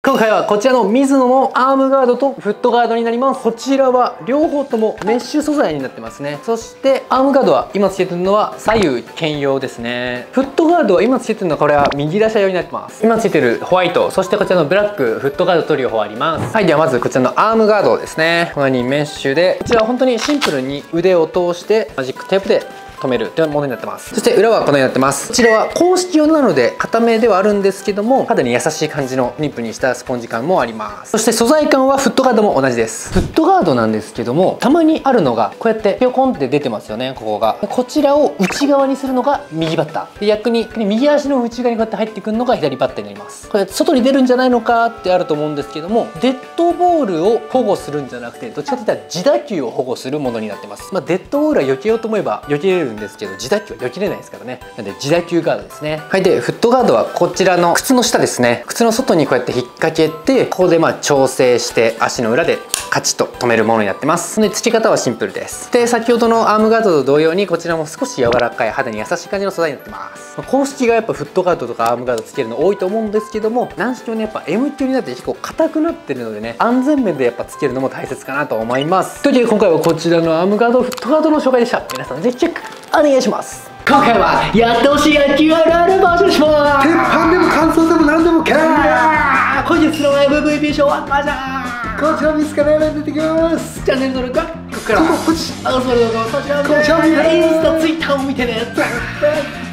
今回はこちらのミズノのアームガードとフットガードになります。こちらは両方ともメッシュ素材になってますね。そしてアームガードは今つけてるのは左右兼用ですね。フットガードは今つけてるのはこれは右打者用になってます。今つけてるホワイト、そしてこちらのブラックフットガードと両方あります。はい、ではまずこちらのアームガードですね。このようにメッシュで、こちらは本当にシンプルに腕を通してマジックテープで止めるというものになってます。そして裏はこのようになってます。こちらは公式用なので固めではあるんですけども、肌に優しい感じのニップにしたスポンジ感もあります。そして素材感はフットガードも同じです。フットガードなんですけども、たまにあるのがこうやってピョコンって出てますよね、ここが。こちらを内側にするのが右バッターで、逆に右足の内側にこうやって入ってくるのが左バッターになります。これ外に出るんじゃないのかってあると思うんですけども、デッドボールを保護するんじゃなくて、どっちかといったら自打球を保護するものになってます。デッドボールは避けようと思えば避けれるんですけど、自打球は避けれないですからね。なので自打球ガードですね。はい、でフットガードはこちらの靴の下ですね。靴の外にこうやって引っ掛けて、ここで調整して足の裏でカチッと止めるものになってます。で付け方はシンプルです。で先ほどのアームガードと同様にこちらも少し柔らかい肌に優しい感じの素材になってます。公式がやっぱフットガードとかアームガードつけるの多いと思うんですけども、軟式はねやっぱ M 級になって結構硬くなってるのでね、安全面でやっぱつけるのも大切かなと思います。というわけで今回はこちらのアームガードフットガードの紹介でした。皆さんぜひチェックお願いします。今回はやってほしい野球あるあるバージョンします。 鉄板でも乾燥でも何でも本日の MVP 賞はマジャこちら見つからない出てきます。 チャンネル登録はここからポチそれ動画はこちらインスタツイッターを見てね。